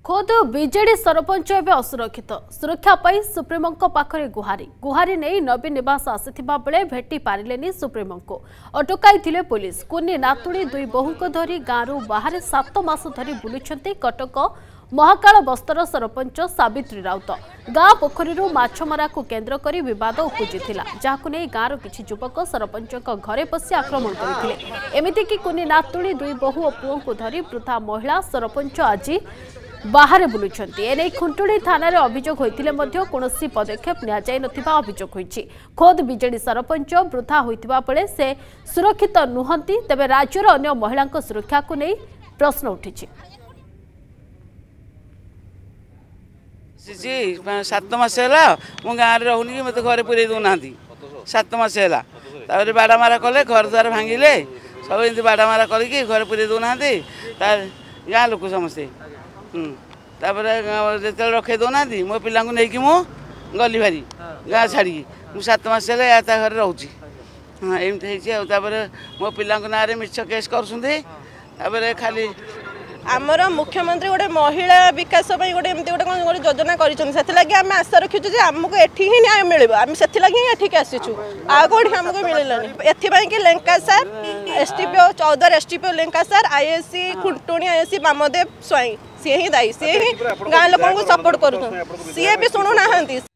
खोद बीजेडी सरपंच एवं असुरक्षित सुरक्षा सुप्रीमो पाखरे गुहारी गुहारी नहीं नवीन निवास आसीथिबा बेले भेटी पारिलेनी सुप्रीमो को अटकाई पुलिस कुनी नातुणी दुई बहु धरी गाँव बाहर 7 मास धरी बुलुछंती कटक महाकाल बस्तर सरपंच सावित्री राउत गाँ पोखरी माछमरा को केन्द्र कर विवाद उपजिला जहां नहीं गाँव किसी युवक सरपंच घरे पशि आक्रमण करते एमतीक कुनी नातुणी दुई बहु और पुओं को धरी वृद्धा महिला सरपंच आज बाहर बुलुंट एने खुंटुणी थाना अभियोग होते कौन पदक्षेप नियोग होती खोद बीजेडी सरपंच वृद्धा होता बेले से सुरक्षित नुहति तेज राज्यर अन्य महिला सुरक्षा को नहीं प्रश्न उठी 7 मास है मु गाँव में रोनी मत घर पूरे दौना 7 मास है बाड़ामारा कले घर द्वार भांगिले सब एमती बाड़ामारा करके घर पूरे दौना गाँ लोक समस्ते जो रखे दौना मो पिला नहीं मु गली भारी गाँ छाड़ी 7 मास है घर रोचे हाँ एमती मो पिला ना मिछ केस कर खाली आमर मुख्यमंत्री गोटे महिला विकास गोटे एमती गोटे योजना कर आशा रखीचु आमको एठी ही न्याय मिल से एठिक आसीचु आगे आमको मिललानी एथपाई कि लेंकासार एसटीपीओ 14 एसटीपीओ लेंकासार आईएससी खुंटुणी आईएससी वामदेव स्वाई सी ही दायी सी ही गाँ लोक सपोर्ट कर सी भी शुणुना।